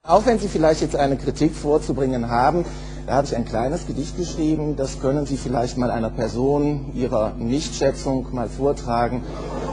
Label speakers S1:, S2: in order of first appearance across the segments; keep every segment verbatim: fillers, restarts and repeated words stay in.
S1: Auch wenn Sie vielleicht jetzt eine Kritik vorzubringen haben, da habe ich ein kleines Gedicht geschrieben, das können Sie vielleicht mal einer Person Ihrer Nichtschätzung mal vortragen.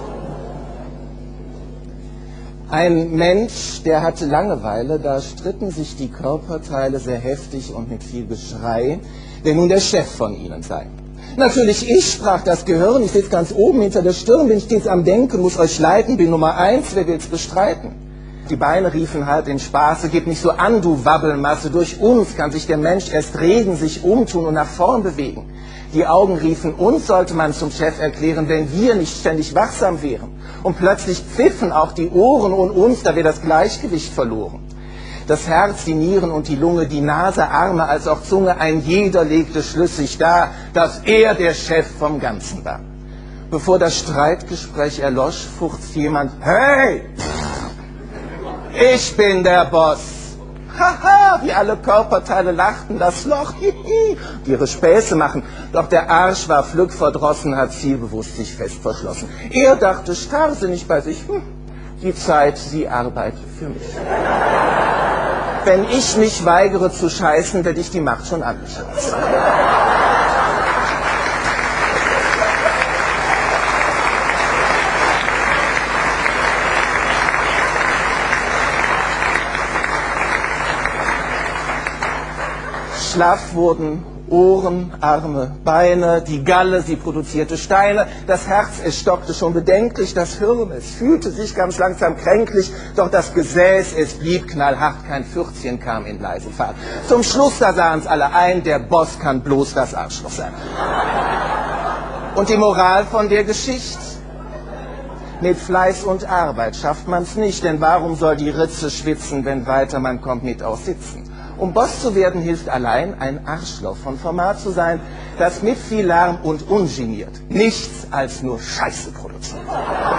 S1: Ein Mensch, der hatte Langeweile, da stritten sich die Körperteile sehr heftig und mit viel Geschrei, wer nun der Chef von ihnen sei. Natürlich ich, sprach das Gehirn, ich sitze ganz oben hinter der Stirn, bin stets am Denken, muss euch leiten, bin Nummer eins, wer will's bestreiten? Die Beine riefen halb in Spaße, gib nicht so an, du Wabbelmasse, durch uns kann sich der Mensch erst regen, sich umtun und nach vorn bewegen. Die Augen riefen, uns sollte man zum Chef erklären, wenn wir nicht ständig wachsam wären. Und plötzlich pfiffen auch die Ohren und uns, da wir das Gleichgewicht verloren. Das Herz, die Nieren und die Lunge, die Nase, Arme als auch Zunge, ein jeder legte schlüssig dar, dass er der Chef vom Ganzen war. Bevor das Streitgespräch erlosch, furzt jemand, hey, ich bin der Boss. Haha, wie alle Körperteile lachten, das Loch, hihi, die ihre Späße machen. Doch der Arsch war flückverdrossen, hat zielbewusst sich fest verschlossen. Er dachte starrsinnig bei sich, hm, die Zeit, sie arbeitet für mich. Wenn ich mich weigere zu scheißen, werde ich die Macht schon angeschaut. Schlaff wurden Ohren, Arme, Beine, die Galle, sie produzierte Steine, das Herz, es stockte schon bedenklich, das Hirn, es fühlte sich ganz langsam kränklich, doch das Gesäß, es blieb knallhart, kein Pfürzchen kam in leise Fahrt. Zum Schluss, da sahen's alle ein, der Boss kann bloß das Arschloch sein. Und die Moral von der Geschichte? Mit Fleiß und Arbeit schafft man's nicht, denn warum soll die Ritze schwitzen, wenn weiter man kommt mit aus Sitzen? Um Boss zu werden, hilft allein ein Arschloch von Format zu sein, das mit viel Lärm und ungeniert nichts als nur Scheiße produziert.